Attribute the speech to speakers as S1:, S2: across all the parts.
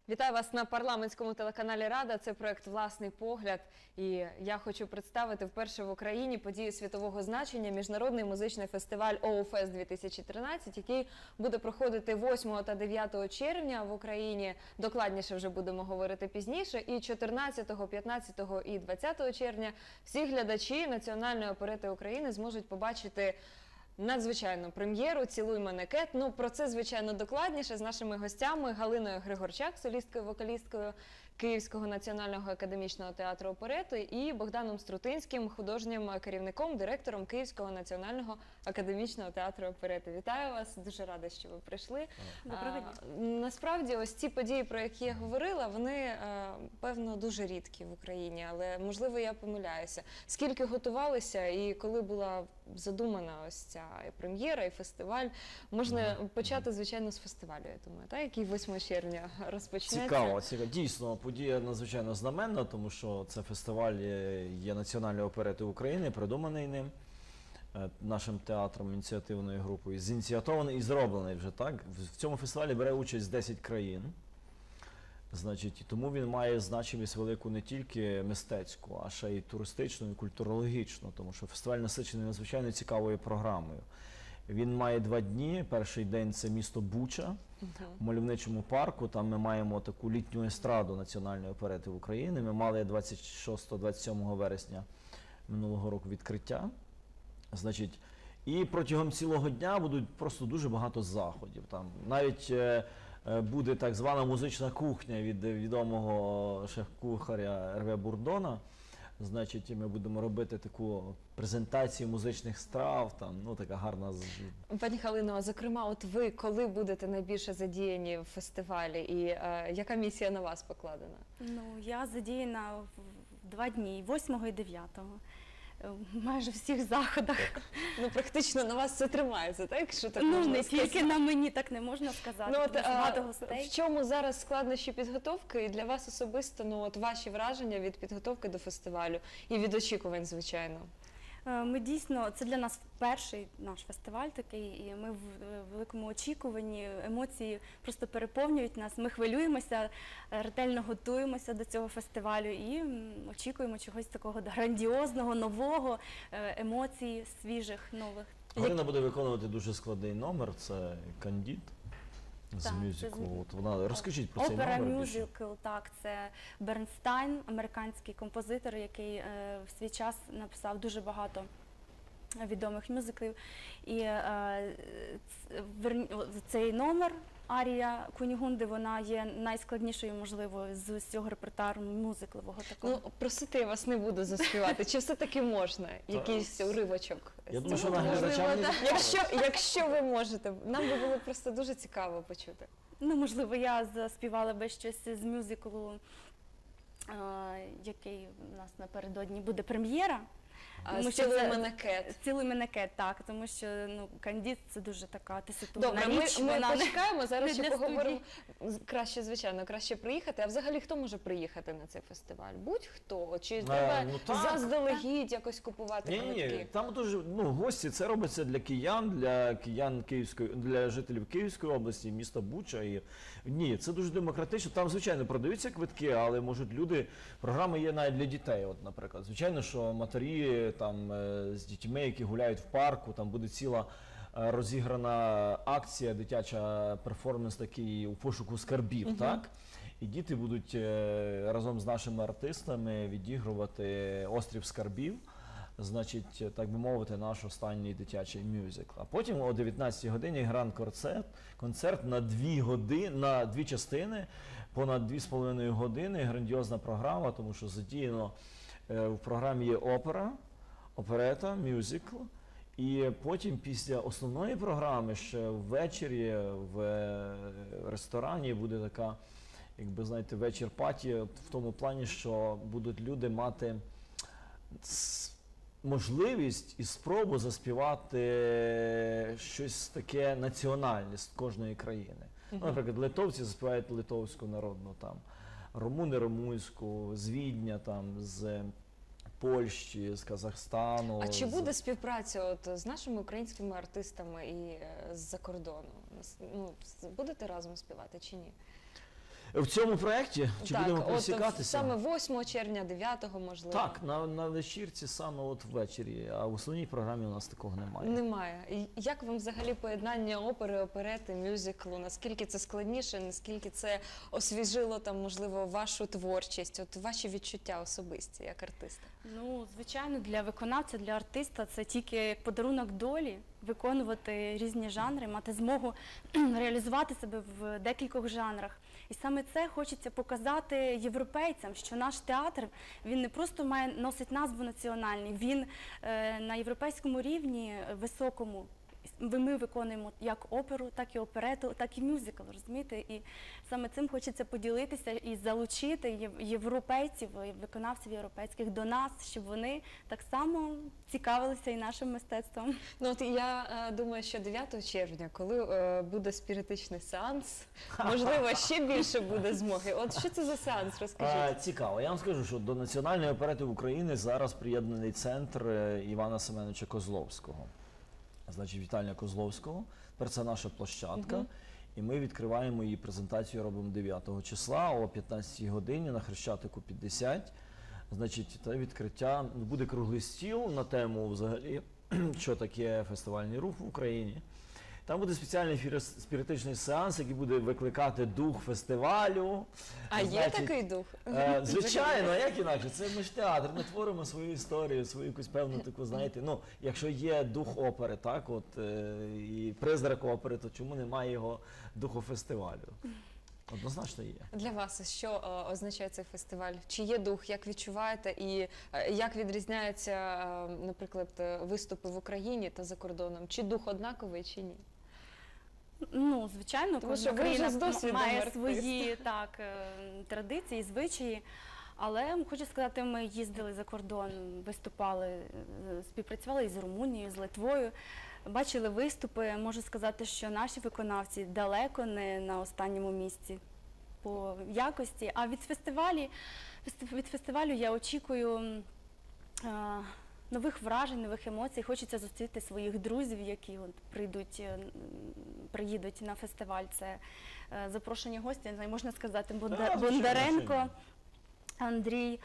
S1: Вітаю вас на парламентському телеканалі «Рада». Це проект «Власний погляд». І я хочу представити вперше в Україні подію світового значення – Міжнародний музичний фестиваль «ОУФест-2013», який буде проходити 8 та 9 червня в Україні. Докладніше вже будемо говорити пізніше. І 14, 15 і 20 червня всі глядачі Національної оперети України зможуть побачити надзвичайну прем'єру «Цілуй мене, Кет». Ну, про це, звичайно, докладніше з нашими гостями Галиною Григорчак, солісткою-вокалісткою Київського національного академічного театру оперети, і Богданом Струтинським, художнім керівником, директором Київського національного академічного театру оперети. Вітаю вас, дуже рада, що ви прийшли.
S2: Доброго дня.
S1: Насправді, ось ці події, про які я говорила, вони, певно, дуже рідкі в Україні, але, можливо, я помиляюся. Скільки готувалися і коли була задумана ось ця прем'єра і фестиваль? Можна почати, звичайно, з фестивалю, я думаю, так? Який 8 червня розпочнеться.
S3: Цікаво. Дійсно, подія надзвичайно знаменна, тому що це фестиваль є Національної оперети України, придуманий ним, нашим театром, ініціативною групою, зініціатований і зроблений вже, так? В цьому фестивалі бере участь 10 країн. Значить, тому він має значимість велику не тільки мистецьку, а ще й туристичну і культурологічну, тому що фестиваль насичений надзвичайно цікавою програмою. Він має 2 дні. Перший день – це місто Буча, в мальовничому парку. Там ми маємо таку літню естраду Національної оперети України. Ми мали 26-27 вересня минулого року відкриття. Значить, і протягом цілого дня будуть просто дуже багато заходів. Там навіть буде так звана музична кухня від відомого шеф-кухаря Ерве Бурдона. Значить, ми будемо робити таку презентацію музичних страв, там, ну, така гарна.
S1: Пані Галино, а зокрема, от ви коли будете найбільше задіяні в фестивалі і яка місія на вас покладена?
S2: Ну, я задіяна в 2 дні, 8 і 9. Майже всіх заходах.
S1: Ну, практично на вас це тримається, так? Якщо так
S2: Ну,
S1: можна
S2: не
S1: сказати.
S2: тільки на мені, так не можна сказати,
S1: Ну, от,
S2: дуже багато гостей.
S1: в чому зараз складнощі підготовки і для вас особисто, ну, от ваші враження від підготовки до фестивалю і від очікувань, звичайно?
S2: Ми дійсно, це для нас перший наш фестиваль такий, і ми в великому очікуванні, емоції просто переповнюють нас. Ми хвилюємося, ретельно готуємося до цього фестивалю і очікуємо чогось такого грандіозного, нового, емоцій свіжих, нових.
S3: Галина буде виконувати дуже складний номер, це «Кандід» з
S2: Так,
S3: мюзиклу. От вона, розкажіть про цей
S2: Опера
S3: номер більше.
S2: мюзикл, так, це Бернстайн, американський композитор, який в свій час написав дуже багато відомих мюзиклів. І цей номер, арія Кунігунди, вона є найскладнішою, можливо, з усього репертуару мюзиклового такого.
S1: Ну, просити я вас не буду заспівати. Чи все-таки можна якийсь уривочок?
S3: Я думаю, що
S1: Можливо,
S3: глядачам не
S1: так. Якщо ви можете, нам би було просто дуже цікаво почути.
S2: Ну, можливо, я заспівала би щось з мюзиклу, який у нас напередодні буде прем'єра.
S1: «Цілуй мене, Кет».
S2: «Цілуй мене, Кет», так, тому що, ну, «Кандід» – це дуже така теситурна
S1: Добре,
S2: річ.
S1: ми
S2: вона
S1: почекаємо, зараз
S2: не
S1: ще
S2: для
S1: поговоримо. Краще, звичайно, краще приїхати. А взагалі, хто може приїхати на цей фестиваль? Будь-хто? Чи треба
S3: ну, так.
S1: заздалегідь якось купувати
S3: Ні,
S1: квитки?
S3: там дуже, ну, гості, це робиться для киян Київської, для жителів Київської області, міста Буча. І ні, це дуже демократично. Там, звичайно, продаються квитки, але можуть люди, програми є навіть для дітей, от, наприклад. Звичайно, що матері там з дітьми, які гуляють в парку, там буде ціла розіграна акція, дитяча перформанс такий у пошуку скарбів, так? І діти будуть разом з нашими артистами відігрувати «Острів скарбів», значить, так би мовити, наш останній дитячий мюзикл. А потім о 19-й годині гранд-концерт на 2 години, на 2 частини, понад 2,5 години, грандіозна програма, тому що задіяно в програмі є опера, оперета, мюзикл. І потім після основної програми ще ввечері в ресторані буде така, якби, знаєте, вечір-паті в тому плані, що будуть люди мати можливість і спробу заспівати щось таке національне з кожної країни. Ну, наприклад, литовці заспівають литовську народну, там, румуни румунську, з Відня, там, з Польщі, з Казахстану.
S1: А чи буде співпраця от з нашими українськими артистами і з-за кордону? Ну, будете разом співати чи ні?
S3: В цьому проєкті чи будемо
S1: от
S3: пересікатися?
S1: саме 8 червня, 9 можливо.
S3: Так, на вечірці саме от ввечері, а в основній програмі у нас такого немає.
S1: Немає. І як вам взагалі поєднання опери, оперети, мюзиклу? Наскільки це складніше, наскільки це освіжило там, можливо, вашу творчість, от ваші відчуття особисті як артиста?
S2: Ну, звичайно, для виконавця, для артиста це тільки як подарунок долі виконувати різні жанри, мати змогу реалізувати себе в декількох жанрах. І саме це хочеться показати європейцям, що наш театр, він не просто носить назву національний, він на європейському рівні високому. Ми виконуємо як оперу, так і оперету, так і мюзикл, розумієте? І саме цим хочеться поділитися і залучити європейців, виконавців європейських до нас, щоб вони так само цікавилися і нашим мистецтвом.
S1: Ну от я думаю, що 9 червня, коли буде спіритичний сеанс, можливо, ще більше буде змоги. От що це за сеанс, розкажіть?
S3: Цікаво. Я вам скажу, що до Національної оперети України зараз приєднаний центр Івана Семеновича Козловського. Значить, Віталія Козловського. Тепер це наша площадка. І ми відкриваємо її презентацію, робимо 9 числа о 15 годині на Хрещатику 50. Значить, це відкриття, буде круглий стіл на тему взагалі, що таке фестивальний рух в Україні. Там буде спеціальний спіритичний сеанс, який буде викликати дух фестивалю.
S1: А є такий дух?
S3: Звичайно, а як інакше? Це ми ж театр, ми творимо свою історію, свою якусь певну таку, знаєте, ну, якщо є дух опери, так, от, і призрак опери, то чому немає його духу фестивалю? Однозначно є.
S1: Для вас що означає цей фестиваль? Чи є дух, як відчуваєте, і як відрізняються, наприклад, виступи в Україні та за кордоном? Чи дух однаковий, чи ні?
S2: Ну, звичайно,
S1: Тому що
S2: кожна
S1: ви вже
S2: країна
S1: з досвідом
S2: має
S1: артист.
S2: свої традиції, звичаї. Але хочу сказати, ми їздили за кордон, виступали, співпрацювали із Румунією, з Литвою, бачили виступи. Можу сказати, що наші виконавці далеко не на останньому місці по якості. А від фестивалю я очікую нових вражень, нових емоцій. Хочеться зустріти своїх друзів, які приїдуть на фестиваль. Це запрошені гості, не знаю, можна сказати, Бондаренко, Андрій,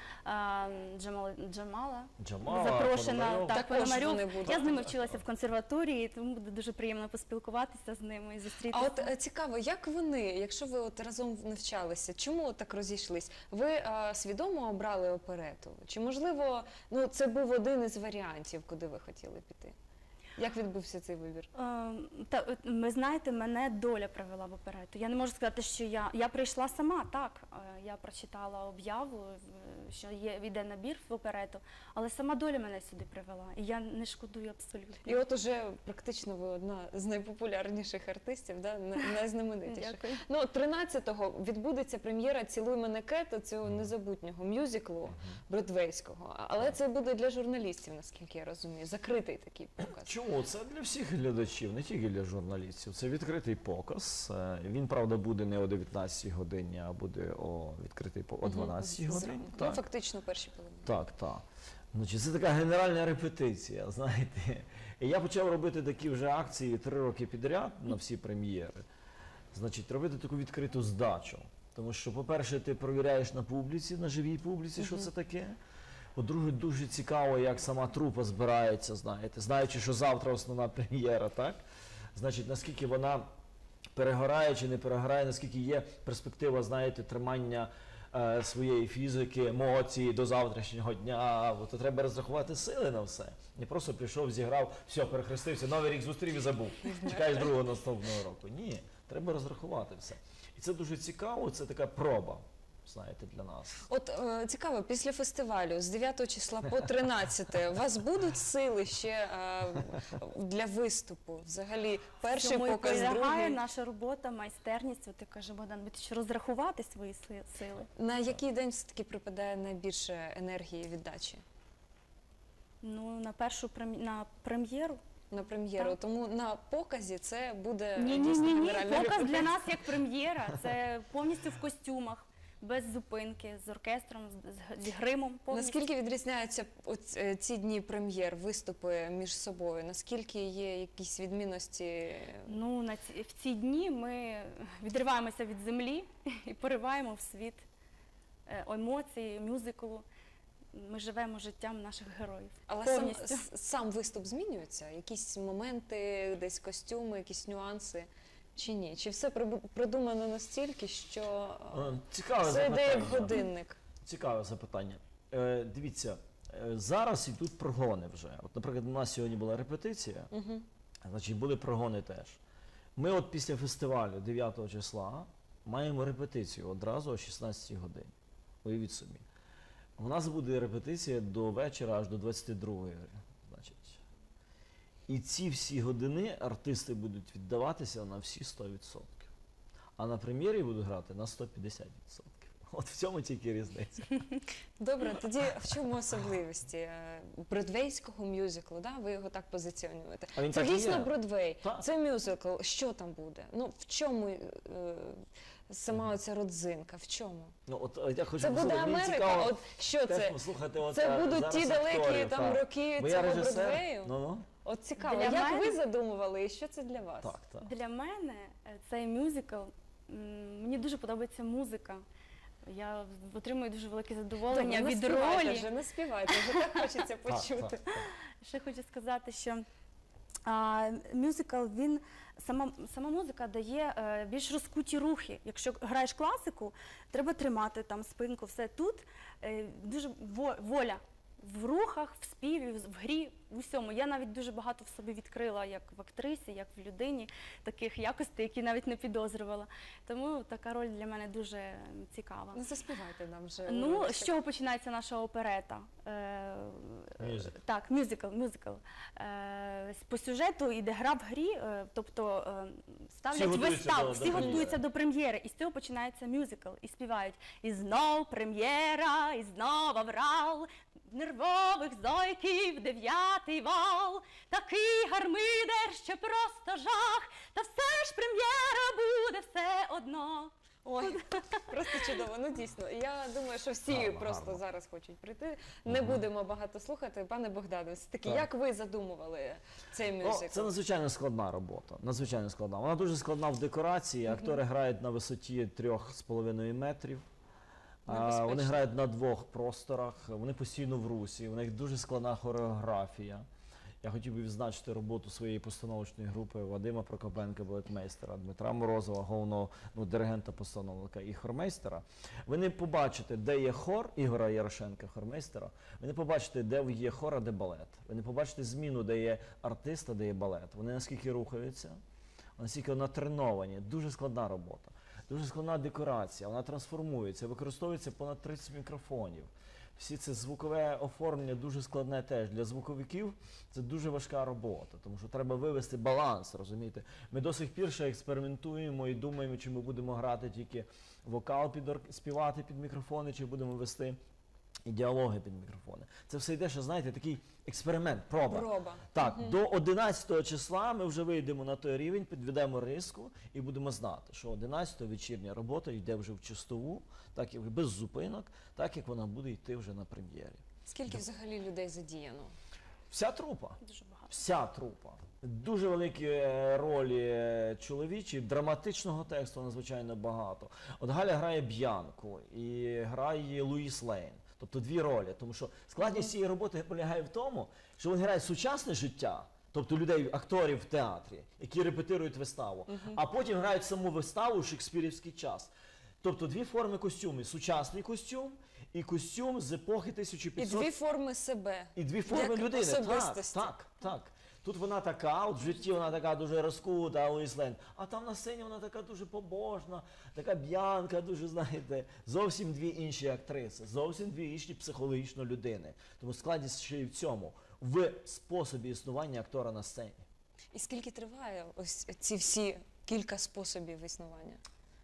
S2: Джамала, запрошена,
S3: Пономарьов.
S2: так,
S1: Також
S2: Пономарьов.
S1: вони будуть.
S2: Я з ними вчилася в консерваторії, тому буде дуже приємно поспілкуватися з ними і
S1: А
S2: зустрітися.
S1: от цікаво, як вони, якщо ви от разом навчалися, чому так розійшлись? Ви свідомо обрали оперету? Чи, можливо, ну, це був один із варіантів, куди ви хотіли піти? Як відбувся цей вибір?
S2: Ви знаєте, мене доля привела в оперету. Я не можу сказати, що я прийшла сама, так. Я прочитала об'яву, що йде набір в оперету, але сама доля мене сюди привела. І я не шкодую абсолютно.
S1: І от уже практично ви одна з найпопулярніших артистів, да? Найзнаменитіших.
S2: Дякую.
S1: Ну, 13-го відбудеться прем'єра «Цілуй мене, Кето», цього незабутнього мюзиклу бродвейського. Але це буде для журналістів, наскільки я розумію, закритий такий показ.
S3: Чому? Це для всіх глядачів, не тільки для журналістів. Це відкритий показ. Він, правда, буде не о 19 годині, а буде відкритий о 12 годині.
S1: Зранку. Ну,
S3: Так.
S1: фактично перші половини.
S3: Так, так. Значить, це така генеральна репетиція, знаєте. І я почав робити такі вже акції 3 роки підряд на всі прем'єри. Значить, робити таку відкриту здачу. Тому що, по-перше, ти провіряєш на публіці, на живій публіці, що це таке. По-друге, дуже цікаво, як сама трупа збирається, знаєте, знаючи, що завтра основна прем'єра, так? Значить, наскільки вона перегорає чи не перегорає, наскільки є перспектива, знаєте, тримання своєї фізики, емоції до завтрашнього дня. То треба розрахувати сили на все. Не просто прийшов, зіграв, все, перехрестився, новий рік зустрів і забув. Чекаєш другого наступного року. Ні, треба розрахувати все. І це дуже цікаво, це така проба. Знаєте, для нас.
S1: От цікаво, після фестивалю з 9 числа по 13 у вас будуть сили ще для виступу? Взагалі, перший
S2: Цьому і
S1: показ,
S2: полягає
S1: другий?
S2: наша робота, майстерність, от як каже Богдан, розрахувати свої сили.
S1: На який день все-таки припадає найбільше енергії віддачі?
S2: Ну, на прем'єру.
S1: На прем'єру.
S2: Так.
S1: Тому на показі це буде
S2: Ні,
S1: дійсно
S2: ні,
S1: генеральна
S2: показ
S1: репетиція.
S2: для нас як прем'єра, це повністю в костюмах. без зупинки, з оркестром, зі гримом повністю.
S1: Наскільки відрізняються ці дні прем'єр, виступи між собою? Наскільки є якісь відмінності?
S2: Ну, в ці дні ми відриваємося від землі і пориваємо в світ емоцій, мюзиклу. Ми живемо життям наших героїв.
S1: Але
S2: повністю.
S1: сам виступ змінюється? Якісь моменти, десь костюми, якісь нюанси? Чи ні? Чи все продумано настільки, що
S3: Цікаве
S1: все йде як
S3: запитання.
S1: годинник?
S3: Цікаве запитання. Дивіться, зараз йдуть прогони вже. От, наприклад, у нас сьогодні була репетиція, значить були прогони теж. Ми от після фестивалю 9 числа маємо репетицію одразу о 16 годині. Уявіть собі. У нас буде репетиція до вечора аж до 22-ї. Значить. І ці всі години артисти будуть віддаватися на всі 100%. А на прем'єрі будуть грати на 150%. От в цьому тільки різниця.
S1: Добре, тоді в чому особливості бродвейського мюзиклу? Да? Ви його так позиціонуєте.
S3: А він
S1: Це
S3: так і
S1: дійсно
S3: є.
S1: Бродвей,
S3: Так.
S1: це мюзикл. Що там буде? Ну, в чому сама оця родзинка? В чому?
S3: Ну, от, я хочу
S1: Це буде
S3: послухати, мені
S1: Америка?
S3: цікаво
S1: От що
S3: теж
S1: це?
S3: послухати от,
S1: Це будуть
S3: зараз
S1: ті далекі
S3: акторів,
S1: там
S3: так.
S1: роки
S3: Бо я
S1: цього
S3: режисер.
S1: Бродвею?
S3: Ну-ну.
S1: От цікаво,
S2: Для
S1: як
S2: мене-
S1: ви задумували і що це для вас?
S3: Так, так.
S2: Для мене цей мюзикл, мені дуже подобається музика. Я отримую дуже велике задоволення
S1: Добре,
S2: від
S1: не співайте
S2: ролі.
S1: вже, не співайте, вже так хочеться почути.
S3: Так, так.
S2: Ще хочу сказати, що мюзикл, сама музика дає більш розкуті рухи. Якщо граєш класику, треба тримати там спинку, все. Тут дуже воля в рухах, в співі, в грі, в усьому. Я навіть дуже багато в собі відкрила, як в актрисі, як в людині, таких якостей, які навіть не підозрювала. Тому така роль для мене дуже цікава.
S1: Ну, заспівайте нам вже.
S2: Ну,
S1: уривочок.
S2: з чого починається наша оперета?
S3: Мюзикл.
S2: Так, мюзикл. По сюжету йде гра в грі, тобто ставлять
S3: готуються
S2: виставу,
S3: до
S2: всі
S3: прем'єри.
S2: готуються до прем'єри, і з цього починається мюзикл, і співають «І знов прем'єра, і знов аврал, нервових зойків 9-й вал, такий гармидер, що просто жах, та все ж прем'єра буде все одно».
S1: Ой, просто чудово. Ну дійсно, я думаю, що всі
S3: Гарно,
S1: просто
S3: гарно.
S1: зараз хочуть прийти. Не будемо багато слухати. Пане Богдане, все-таки,
S3: Так.
S1: як ви задумували цей
S3: Ну,
S1: мюзикл?
S3: це надзвичайно складна робота. Надзвичайно складна. Вона дуже складна в декорації. Актори грають на висоті 3,5 метрів.
S1: Небезпечно.
S3: Вони грають на 2 просторах, вони постійно в русі, у них дуже складна хореографія. Я хотів би відзначити роботу своєї постановочної групи Вадима Прокопенка, балетмейстера, Дмитра Морозова, головного диригента-постановника і хормейстера. Ви не побачите, де є хор Ігора Ярошенка, хормейстера. Ви не побачите, де є хор, а де балет. Ви не побачите зміну, де є артист, а де є балет. Вони наскільки рухаються, наскільки натреновані. Дуже складна робота. Дуже складна декорація, вона трансформується, використовується понад 30 мікрофонів. Всі це звукове оформлення дуже складне теж. Для звуковиків це дуже важка робота, тому що треба вивести баланс, розумієте? Ми до сих пір ще експериментуємо і думаємо, чи ми будемо грати тільки вокал, співати під мікрофони, чи будемо вести і діалоги під мікрофони. Це все йде, що, знаєте, такий експеримент, проба.
S1: Проба.
S3: Так, до 11 числа ми вже вийдемо на той рівень, підведемо риску і будемо знати, що 11-го вечірня робота йде вже в чистову, так як без зупинок, так як вона буде йти вже на прем'єрі.
S1: Скільки взагалі людей задіяно?
S3: Вся трупа.
S2: Дуже багато.
S3: Вся трупа. Дуже великі ролі чоловічі, драматичного тексту надзвичайно багато. От Галя грає Б'янку і грає Луїс Лейн. Тобто 2 ролі. Тому що складність цієї роботи полягає в тому, що вони грають сучасне життя, тобто людей, акторів в театрі, які репетирують виставу, а потім грають саму виставу в шекспірівський час. Тобто 2 форми костюмів. Сучасний костюм і костюм з епохи
S1: І
S3: 1500.
S1: 2 форми себе.
S3: І 2 форми
S1: Як
S3: людини.
S1: особистості.
S3: Так. Тут вона така, от в житті вона така дуже розкута, Луїс Лейн. А там на сцені вона така дуже побожна, така Б'янка, дуже, знаєте, зовсім 2 інші актриси, зовсім 2 інші психологічно людини. Тому складність ще й в цьому, в способі існування актора на сцені.
S1: І скільки триває ось ці всі кілька способів існування?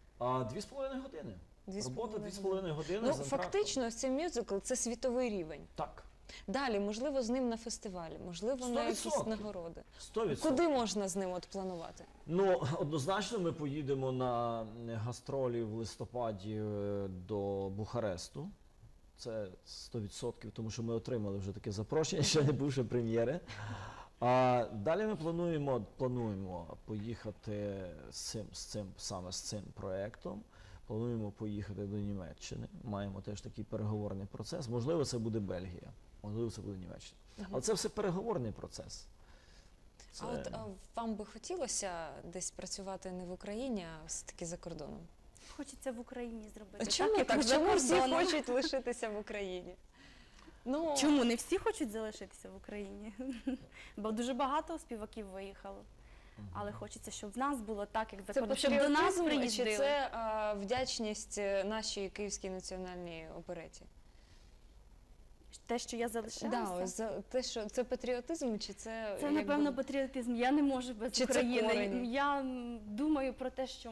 S3: 2,5 години.
S1: 2,5
S3: Робота
S1: години.
S3: 2,5 години.
S1: Ну,
S3: з антрактом.
S1: фактично, ось цей мюзикл – це світовий рівень.
S3: Так.
S1: Далі, можливо, з ним на фестивалі, можливо, на якісь
S3: 100%.
S1: нагороди.
S3: 100%.
S1: Куди можна з ним от планувати?
S3: Ну, однозначно ми поїдемо на гастролі в листопаді до Бухаресту. Це 100%, тому що ми отримали вже таке запрошення, ще не бувши прем'єри. А далі ми плануємо поїхати саме з цим проєктом. Плануємо поїхати до Німеччини. Маємо теж такий переговорний процес. Можливо, це буде Бельгія, можливо, це буде Німеччина. Але це все переговорний процес. Це...
S1: А от вам би хотілося десь працювати не в Україні, а все-таки за кордоном?
S2: Хочеться в Україні зробити.
S1: Чому
S2: як
S1: так?
S2: за
S1: Чому всі
S2: кордоном.
S1: хочуть лишитися в Україні? Ну,
S2: Чому не всі хочуть залишитися в Україні? Бо дуже багато співаків виїхало. Але хочеться, щоб в нас було так, як за
S1: це
S2: кордоном, щоб до нас
S1: патріотизм,
S2: приїздили.
S1: чи це вдячність нашій Київській національній опереті?
S2: Те, що я залишаюся.
S1: Да, ось те, що це патріотизм, чи це
S2: Це,
S1: якби,
S2: напевно, патріотизм. Я не можу без
S1: Чи це
S2: України.
S1: корені?
S2: Я думаю про те, що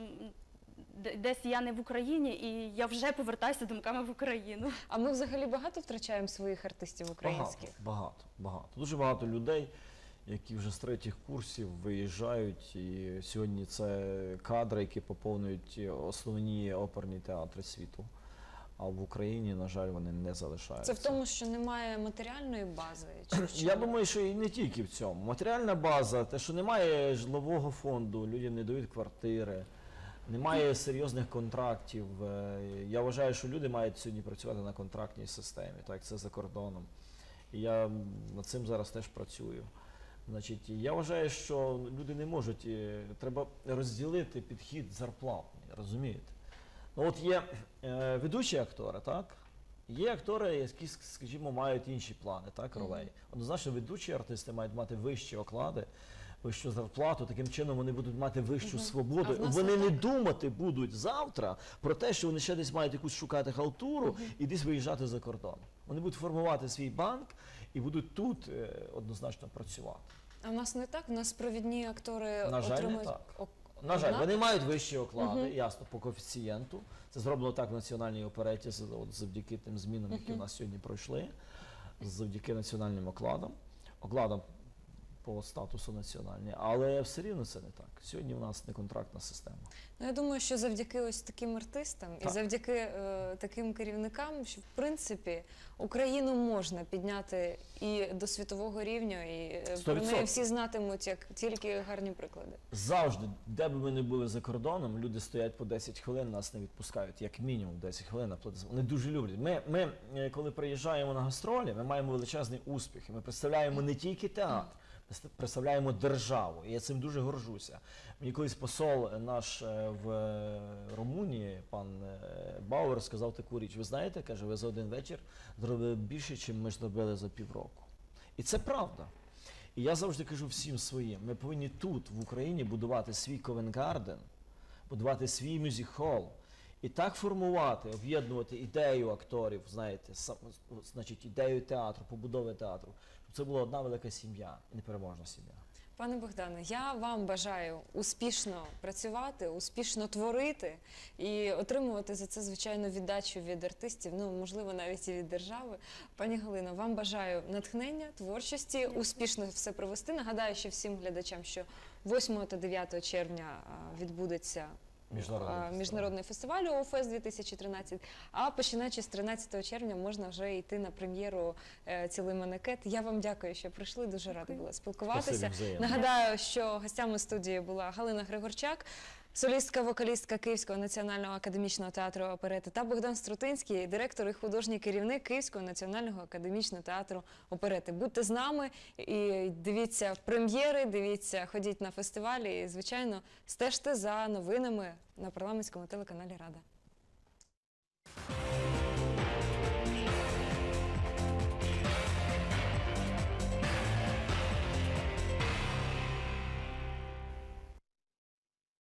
S2: десь я не в Україні, і я вже повертаюся думками в Україну.
S1: А ми взагалі багато втрачаємо своїх артистів українських?
S3: Багато. Дуже багато людей, які вже з третіх курсів виїжджають, і сьогодні це кадри, які поповнюють основні оперні театри світу. А в Україні, на жаль, вони не залишаються.
S1: Це в тому, що немає матеріальної бази? Чи в
S3: Я
S1: чому?
S3: думаю, що і не тільки в цьому. Матеріальна база, те, що немає житлового фонду, людям не дають квартири, немає серйозних контрактів. Я вважаю, що люди мають сьогодні працювати на контрактній системі, так як це за кордоном. І я над цим зараз теж працюю. Значить, я вважаю, що люди не можуть, треба розділити підхід зарплатний, розумієте? Ну от є ведучі актори, так? Є актори, які, скажімо, мають інші плани, так, ролей. Однозначно, ведучі артисти мають мати вищі оклади, вищу зарплату, таким чином вони будуть мати вищу
S1: А
S3: свободу.
S1: в нас
S3: Вони
S1: не
S3: не думати будуть завтра про те, що вони ще десь мають якусь шукати халтуру і десь виїжджати за кордон. Вони будуть формувати свій банк і будуть тут однозначно працювати.
S1: А в нас не так? У нас провідні актори
S3: На жаль, не
S1: отримують...
S3: так.
S1: ок-
S3: На жаль,
S1: однаково?
S3: вони мають вищі оклади, ясно, по коефіцієнту. Це зроблено так в національній опереті завдяки тим змінам, які у нас сьогодні пройшли, завдяки національним окладам по статусу національні. Але все рівно це не так. Сьогодні у нас не контрактна система.
S1: Ну, я думаю, що завдяки ось таким артистам і
S3: Так.
S1: завдяки таким керівникам, що в принципі Україну можна підняти і до світового рівня, і про
S3: 100%.
S1: неї всі знатимуть як тільки гарні приклади.
S3: Завжди, де б ми не були за кордоном, люди стоять по 10 хвилин, нас не відпускають, як мінімум 10 хвилин аплодисменти. Вони дуже люблять. Ми, коли приїжджаємо на гастролі, ми маємо величезний успіх. І ми представляємо не тільки театр, ми представляємо державу. І я цим дуже горжуся. Мені колись посол наш в Румунії, пан Бауер, сказав таку річ. Ви знаєте, каже, ви за один вечір зробили більше, ніж ми ж зробили за півроку. І це правда. І я завжди кажу всім своїм, ми повинні тут, в Україні, будувати свій Ковенгарден, будувати свій мюзик-хол. І так формувати, об'єднувати ідею акторів, знаєте, значить, ідею театру, побудови театру. Щоб це була одна велика сім'я, непереможна сім'я.
S1: Пане Богдане, я вам бажаю успішно працювати, успішно творити і отримувати за це, звичайно, віддачу від артистів, ну, можливо, навіть і від держави. Пані Галино, вам бажаю натхнення, творчості, успішно все провести. Нагадаю ще всім глядачам, що 8 та 9 червня відбудеться міжнародний фестиваль ОУФЕС 2013, а починаючи з 13 червня можна вже йти на прем'єру «Цілий манекет». Я вам дякую, що прийшли, дуже рада була спілкуватися.
S3: Спасибі, взаємно.
S1: Нагадаю, що гостями студії була Галина Григорчак, солістка-вокалістка Київського національного академічного театру оперети, та Богдан Струтинський, директор і художній керівник Київського національного академічного театру оперети. Будьте з нами і дивіться прем'єри, дивіться, ходіть на фестивалі і, звичайно, стежте за новинами на парламентському телеканалі «Рада».